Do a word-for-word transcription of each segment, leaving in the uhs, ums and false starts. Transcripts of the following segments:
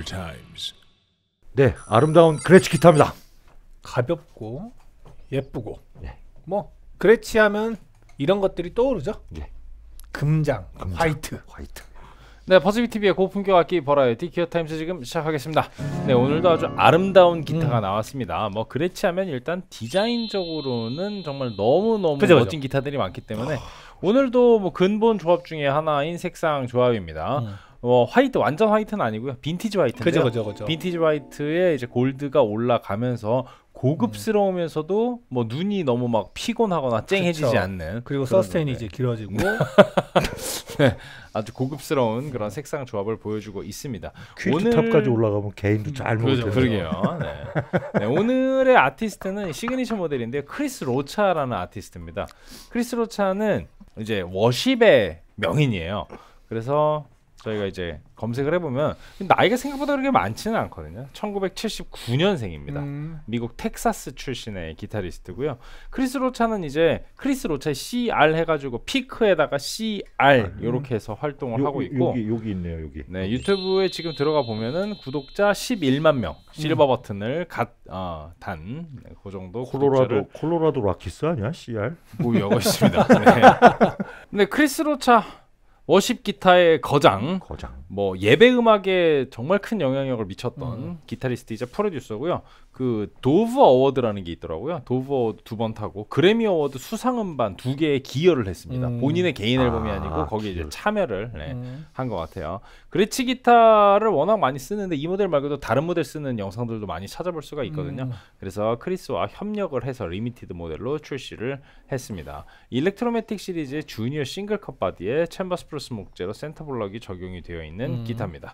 times. 네, 아름다운 그레치 기타입니다. 가볍고 예쁘고 네. 뭐 그레치 하면 이런 것들이 떠오르죠. 네. 금장, 금장, 화이트. 화이트. 네, 퍼시비티비의 고품격 악기 버라이어티 기어 타임즈 지금 시작하겠습니다. 네, 오늘도 아주 아름다운 기타가 음. 나왔습니다. 뭐 그레치 하면 일단 디자인적으로는 정말 너무너무 그죠, 멋진 그죠. 기타들이 많기 때문에 오늘도 뭐 근본 조합 중에 하나인 색상 조합입니다. 음. 어, 화이트, 완전 화이트는 아니고요. 빈티지 화이트인데요. 그죠, 그죠, 그죠. 빈티지 화이트에 이제 골드가 올라가면서 고급스러우면서도 뭐 눈이 너무 막 피곤하거나 쨍해지지 그쵸. 않는 그리고 그런 서스테인이 건데. 이제 길어지고 네, 아주 고급스러운 그런 색상 조합을 보여주고 있습니다. 퀼트 오늘- 탑까지 올라가면 개인도 잘 그러죠, 먹을 텐데. 그러게요. 네. 네, 오늘의 아티스트는 시그니처 모델인데 크리스 로차라는 아티스트입니다. 크리스 로차는 이제 워십의 명인이에요. 그래서 저희가 이제 검색을 해보면 나이가 생각보다 그렇게 많지는 않거든요. 천구백칠십구 년생입니다. 음. 미국 텍사스 출신의 기타리스트고요. 크리스 로차는 이제 크리스 로차의 씨알 해가지고 피크에다가 씨알 이렇게 해서 활동을 요, 하고 있고, 여기 여기 있네요, 여기. 네, 여기. 유튜브에 지금 들어가 보면은 구독자 십일만 명 실버 버튼을 갓, 어, 단, 네, 그 정도 콜로라도 구독자를 콜로라도 락키스 아니야? 씨알? 보유하고 있습니다. 네. 근데 크리스 로차 워십 기타의 거장, 거장. 뭐 예배 음악에 정말 큰 영향력을 미쳤던 음. 기타리스트이자 프로듀서고요. 그 도브 어워드라는 게 있더라고요. 도브 어워드 두 번 타고 그래미 어워드 수상 음반 두 개에 기여를 했습니다. 음. 본인의 개인 앨범이 아, 아니고 거기에 이제 기여를. 참여를 네, 음. 한 것 같아요. 그레치 기타를 워낙 많이 쓰는데 이 모델 말고도 다른 모델 쓰는 영상들도 많이 찾아볼 수가 있거든요. 음. 그래서 크리스와 협력을 해서 리미티드 모델로 출시를 했습니다. 일렉트로매틱 시리즈의 주니어 싱글 컷 바디에 챔버 스프루스 목재로 센터 블럭이 적용이 되어 있는 음. 기타입니다.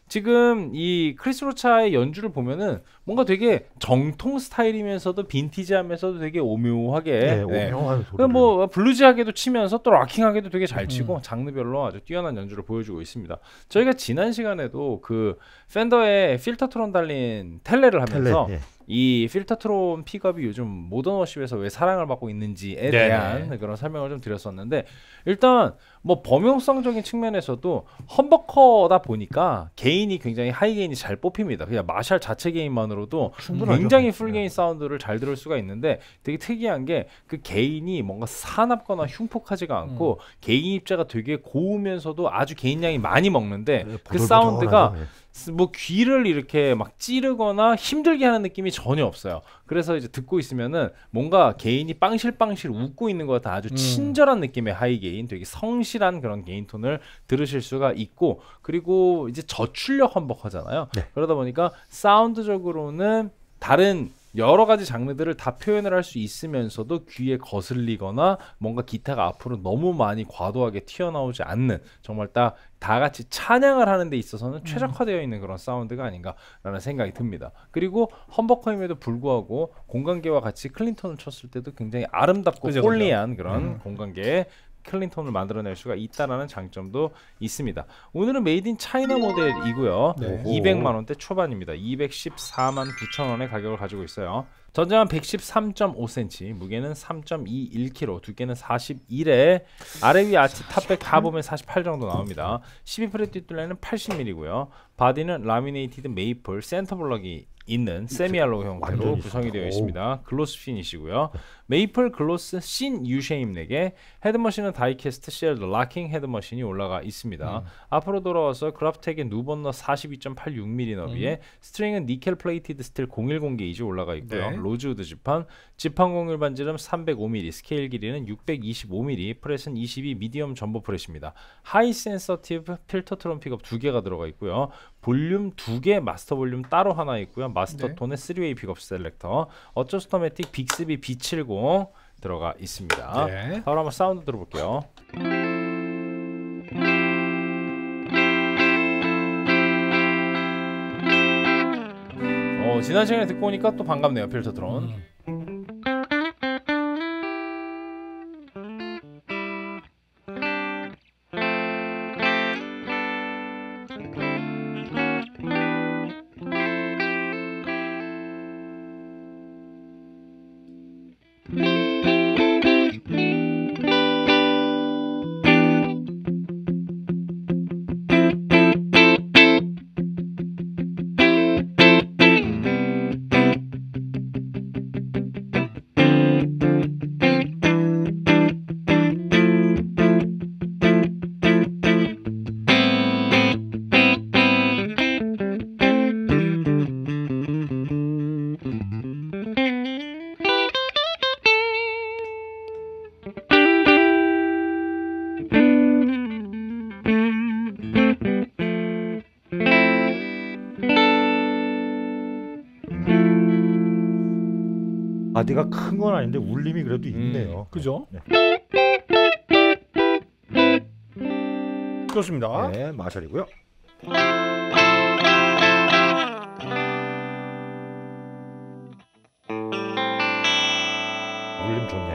지금 이 크리스 로차의 연주를 보면은 뭔가 되게 정통 스타일이면서도 빈티지하면서도 되게 오묘하게 네, 네. 오묘한 소리. 그 뭐 블루지하게도 치면서 또 락킹하게도 되게 잘 음. 치고 장르별로 아주 뛰어난 연주를 보여주고 있습니다. 저희가 지난 시간에도 그 팬더에 필터트론 달린 텔레를 하면서 텔레. 예. 이 필터트론 픽업이 요즘 모던 워십에서 왜 사랑을 받고 있는지에 네네. 대한 그런 설명을 좀 드렸었는데, 일단 뭐 범용성적인 측면에서도 험버커다 보니까 게인이 굉장히 하이 게인이 잘 뽑힙니다. 그냥 마샬 자체 게인만으로도 충분하죠. 굉장히 풀 네. 게인 사운드를 잘 들을 수가 있는데, 되게 특이한 게 그 게인이 뭔가 사납거나 흉폭하지가 않고 게인 입자가 되게 고우면서도 아주 게인량이 많이 먹는데 네, 그 사운드가 보들보들하죠. 예. 스- 뭐 귀를 이렇게 막 찌르거나 힘들게 하는 느낌이 전혀 없어요. 그래서 이제 듣고 있으면은 뭔가 게인이 빵실빵실 웃고 있는 것 같은 아주 음. 친절한 느낌의 하이 게인, 되게 성실한 그런 게인 톤을 들으실 수가 있고, 그리고 이제 저출력 험버커잖아요. 네. 그러다 보니까 사운드적으로는 다른 여러 가지 장르들을 다 표현을 할 수 있으면서도 귀에 거슬리거나 뭔가 기타가 앞으로 너무 많이 과도하게 튀어나오지 않는, 정말 딱 다 같이 찬양을 하는 데 있어서는 최적화되어 있는 그런 사운드가 아닌가라는 생각이 듭니다. 그리고 험버커임에도 불구하고 공간계와 같이 클린톤을 쳤을 때도 굉장히 아름답고 그죠, 그죠. 폴리한 그런 음. 공간계의 클린톤을 만들어낼 수가 있다라는 장점도 있습니다. 오늘은 메이드 인 차이나 모델이고요. 네. 이백만 원대 초반입니다. 이백십사만 구천 원의 가격을 가지고 있어요. 전장은 백십삼 점 오 센티미터, 무게는 삼 점 이일 킬로그램, 두께는 사십일에 아래 위 아치 탑백 다 보면 사십팔 정도 나옵니다. 십이 프렛 뒷둘레는 팔십 밀리미터고요. 바디는 라미네이티드 메이플 센터 블럭이 있는 세미알로 형태로 완전히 구성이 되어 오. 있습니다. 글로스 피니시고요. 메이플 글로스 신 유쉐임 넥에 헤드머신은 다이캐스트 쉘드 락킹 헤드머신이 올라가 있습니다. 음. 앞으로 돌아와서 그라프텍의 누번너 사십이 점 팔육 밀리미터 너비에 스트링은 니켈 플레이티드 스틸 공일공 게이지 올라가 있고요. 네. 로즈우드 지판, 지판 공률 반지름 삼백오 밀리미터, 스케일 길이는 육백이십오 밀리미터, 프렛은 이십이 미디엄 전보 프렛입니다. 하이 센서티브 필터트론 픽업 두 개가 들어가 있고요. 볼륨 두 개, 마스터 볼륨 따로 하나 있고요. 마스터 네. 톤의 쓰리 웨이 픽업 셀렉터, 어저스터매틱 빅스비 비 칠십 들어가 있습니다. 네. 바로 한번 사운드 들어볼게요. 어, 지난 시간에 듣고 오니까 또 반갑네요. 필터트론. 음. 바디가 큰 건 아닌데 울림이 그래도 있네요. 그죠? 네. 좋습니다. 네, 마샬이고요. 울림 좋네.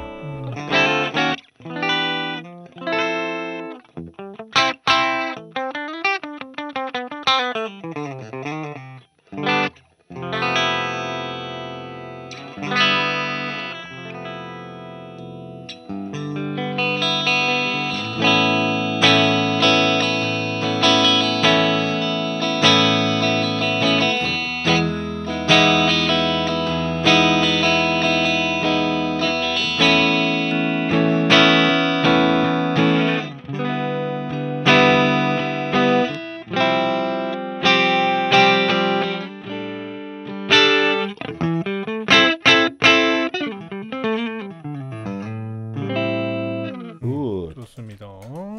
굿. 좋습니다.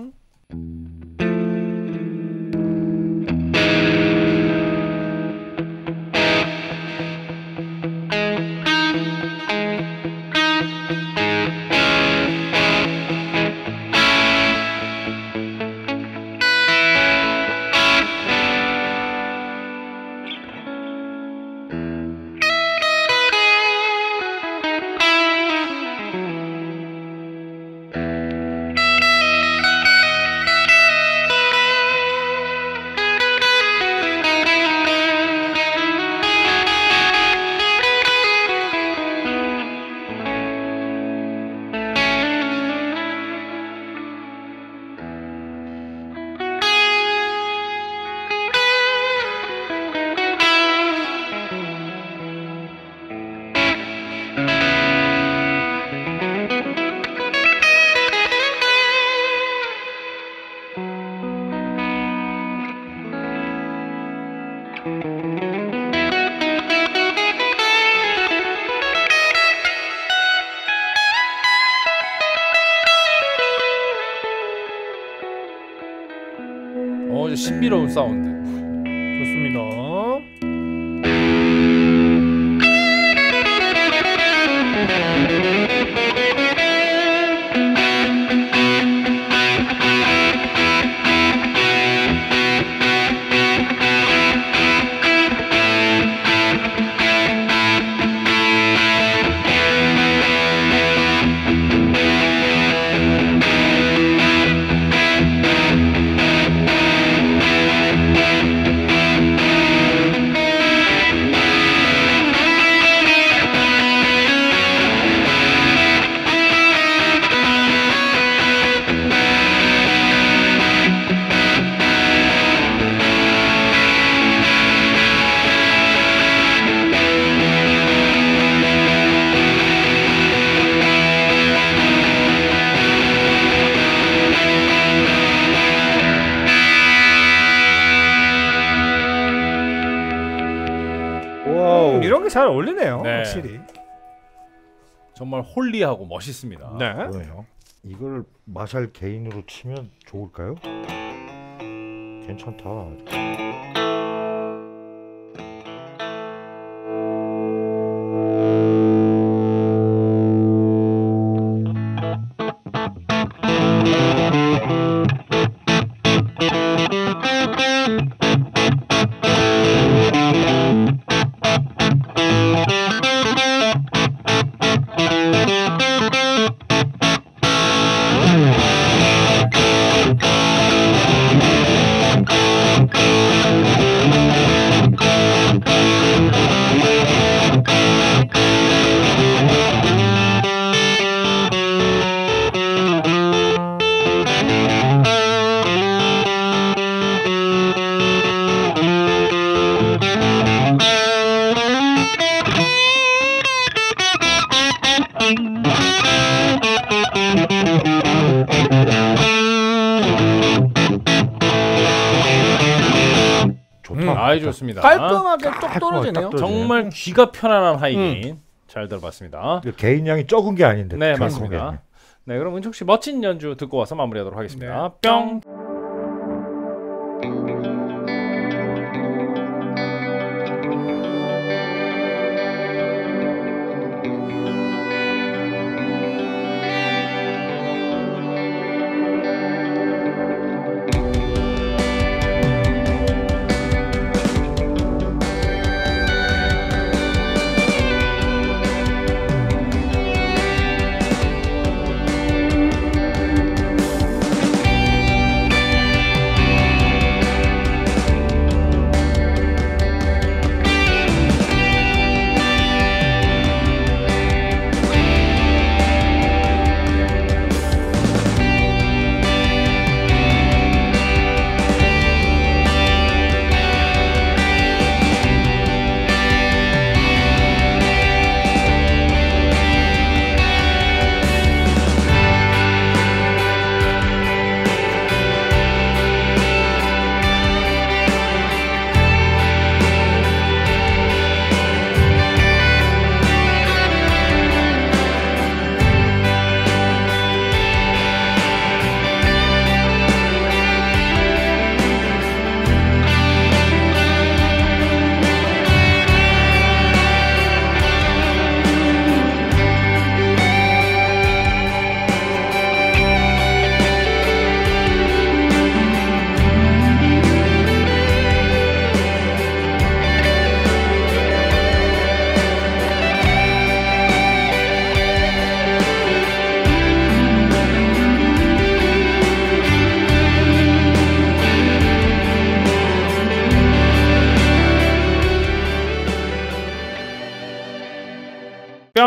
어, 이제 신비로운 사운드. 좋습니다. 와우. 이런 게 잘 어울리네요. 네. 확실히. 정말 홀리하고 멋있습니다. 네. 그러네요. 이걸 마샬 개인으로 치면 좋을까요? 괜찮다. 좋다. 아이 좋습니다. 깔끔하게 똑 깔끔하게 떨어지네요. 딱 떨어지네. 정말 귀가 편안한 하이긴 잘 들어봤습니다. 이거 개인량이 적은 게 아닌데. 네 잘 맞습니다. 모르겠네. 네 그럼 은총 씨 멋진 연주 듣고 와서 마무리하도록 하겠습니다. 네. 뿅.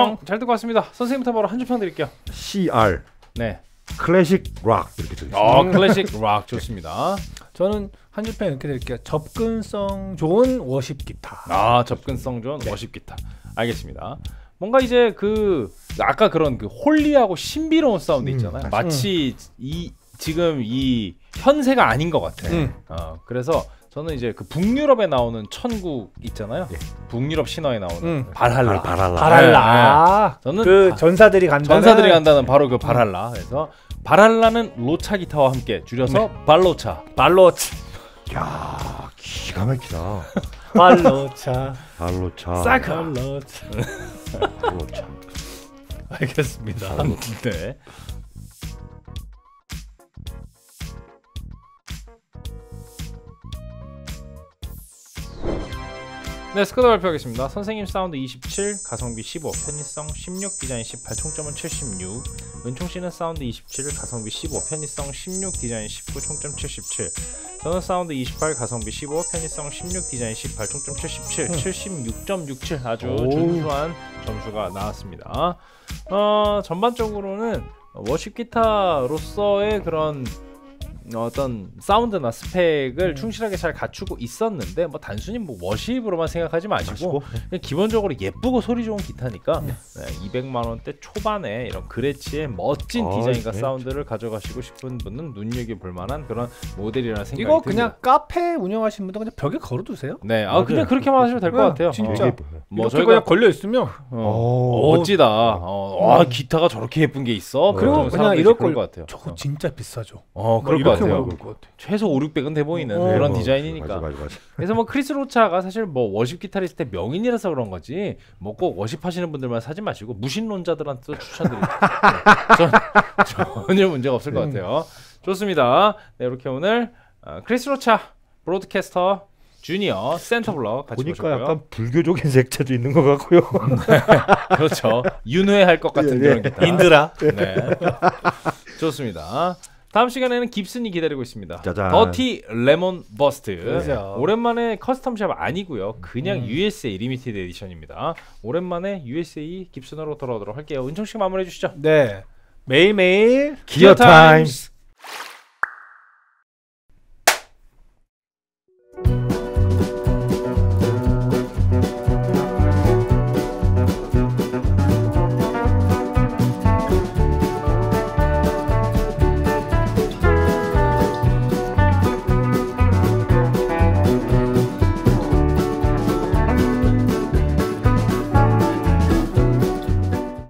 평 잘 듣고 왔습니다. 선생님부터 바로 한 줄 평 드릴게요. 씨알 네. 클래식 락 이렇게 돼 있어요. 어, 클래식 락 좋습니다. 저는 한 줄 평 이렇게 드릴게요. 접근성 좋은 워십 기타. 아, 접근성 좋은 워십 기타. 알겠습니다. 뭔가 이제 그 아까 그런 그 홀리하고 신비로운 사운드 음, 있잖아요. 맞아요. 마치 이 지금 이 현세가 아닌 것 같아. 음. 어, 그래서 저는 이제 그 북유럽에 나오는 천국 있잖아요. 예. 북유럽 신화에 나오는 음. 발할라. 바랄라. 바랄라. 저는 그 바- 전사들이 간다는 전사들이 간다는 바로 그 발할라. 그래서 발할라는 로차 기타와 함께 줄여서 발로차. 발로차. 야 기가 막히다. 발로차. 발로차. 싹 발로차. 발로차. 알겠습니다. 발로. 네. 네, 스코더 발표하겠습니다. 선생님 사운드 이십칠, 가성비 십오, 편의성 십육, 디자인 십팔, 총점은 칠십육. 은총 씨는 사운드 이십칠, 가성비 십오, 편의성 십육, 디자인 십구, 총점 칠십칠. 저는 사운드 이십팔, 가성비 십오, 편의성 십육, 디자인 십팔, 총점 칠십칠, 음. 칠십육 점 육칠. 아주 오. 준수한 점수가 나왔습니다. 어, 전반적으로는 워십 기타로서의 그런 어떤 사운드나 스펙을 충실하게 잘 갖추고 있었는데 뭐 단순히 뭐 워십으로만 생각하지 마시고 마시고. 그냥 기본적으로 예쁘고 소리 좋은 기타니까 네. 네, 이백만 원대 초반에 이런 그레치의 멋진 아, 디자인과 네. 사운드를 가져가시고 싶은 분은 눈여겨볼 만한 그런 모델이라는 생각이 이거 듭니다. 그냥 카페 운영하시는 분들 그냥 벽에 걸어두세요. 네, 아 맞아요. 그냥 그렇게만 하시면 될 것 네, 같아요. 진짜. 어, 되게 예뻐요. 뭐 이렇게 저희가 그냥 걸려 있으면 어, 오. 멋지다. 어, 와 기타가 저렇게 예쁜 게 있어. 그리고 그런 그냥 사람들이 이럴 그럴 걸- 것 같아요. 저거 진짜 비싸죠. 어, 그럴 것 이렇게 같아요. 먹을 것 같아. 최소 오륙백은 돼 보이는 어. 그런 뭐, 디자인이니까. 맞아, 맞아, 맞아. 그래서 뭐 크리스 로차가 사실 뭐 워십 기타리스트의 명인이라서 그런 거지 뭐 꼭 워십 하시는 분들만 사지 마시고 무신론자들한테도 추천드립니다. 네, 전, 전혀 문제가 없을 것 같아요. 좋습니다. 네, 이렇게 오늘 어, 크리스 로차 브로드캐스터 주니어 센터 블럭 같이 보니까 보셨고요. 약간 불교적인 색채도 있는 것 같고요. 그렇죠. 윤회할 것 같은 예, 그런 예. 기타. 인드라. 네. 좋습니다. 다음 시간에는 깁슨이 기다리고 있습니다. 짜잔. 더티 레몬 버스트. 그죠. 오랜만에 커스텀샵 아니고요. 그냥 음. 유에스에이 리미티드 에디션입니다. 오랜만에 유에스에이 깁슨으로 돌아오도록 할게요. 은총 씨 마무리해 주시죠. 네. 매일매일 기어 타임스.